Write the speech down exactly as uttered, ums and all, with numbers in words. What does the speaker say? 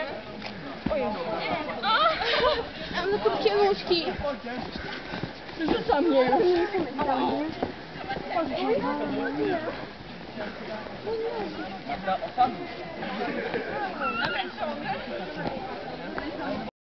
Ojej. Mam za krótkie nóżki. Rzuca mnie już. Magda, osanuj.